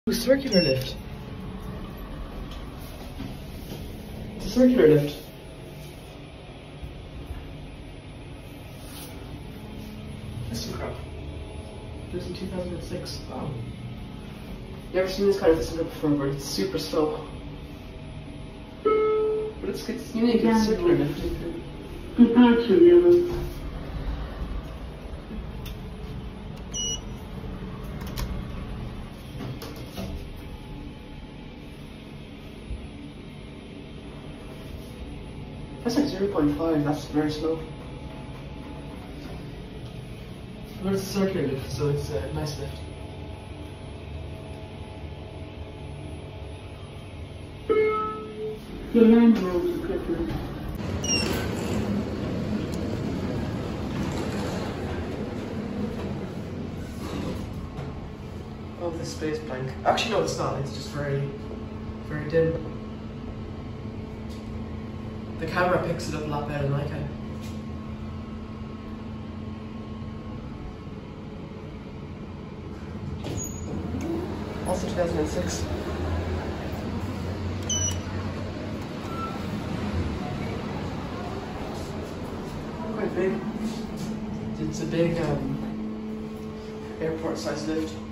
Circular lift. It's a circular lift. Thyssenkrupp. It was in 2006. Wow. Never seen this kind of Thyssenkrupp before, but it's super slow. But it's unique, it's a circular lift. Departure level. That's like 0.5, that's very slow. But it's a circular lift, so it's a nice lift. Your land road equipment. Oh, this space blank. Actually, no, it's not. It's just very, very dim. The camera picks it up a lot better than I can. Also 2006. Quite big. It's a big airport-sized lift.